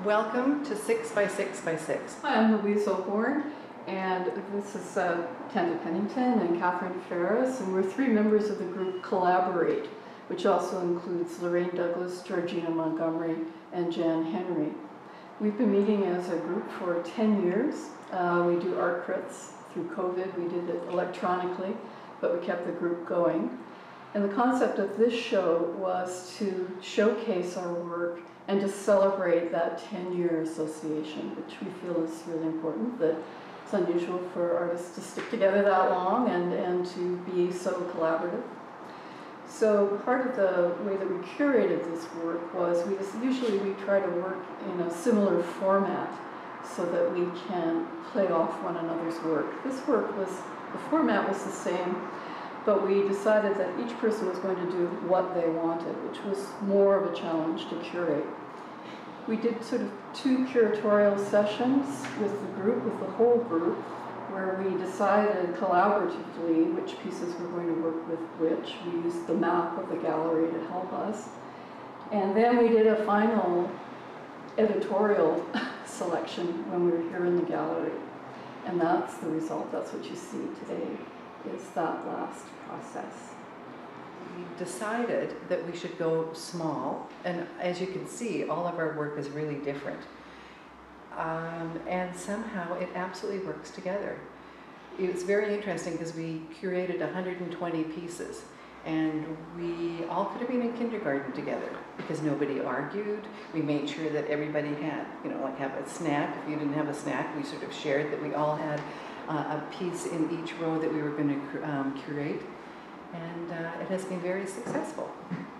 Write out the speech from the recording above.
Welcome to 6 by 6 by 6. Hi, I'm Louise Oborne, and this is Tanta, Pennington and Katherine, Farris, and we're three members of the group Collaborate, which also includes Lorraine, Douglas, Georgina, Montgomery, and Jan Henry. We've been meeting as a group for 10 years. We do art crits. Through COVID, we did it electronically, but we kept the group going. And the concept of this show was to showcase our work and to celebrate that 10-year association, which we feel is really important, that it's unusual for artists to stick together that long and to be so collaborative. So part of the way that we curated this work was usually we try to work in a similar format so that we can play off one another's work. This work the format was the same, but we decided that each person was going to do what they wanted, which was more of a challenge to curate. We did sort of 2 curatorial sessions with the whole group, where we decided collaboratively which pieces we're going to work with which. We used the map of the gallery to help us. And then we did a final editorial selection when we were here in the gallery. And that's the result. That's what you see today, is that last process. We decided that we should go small, and as you can see, all of our work is really different. And somehow it absolutely works together. It was very interesting because we curated 120 pieces, and we all could have been in kindergarten together because nobody argued. We made sure that everybody had, like have a snack. If you didn't have a snack, we sort of shared that we all had a piece in each row that we were going to curate, and it has been very successful.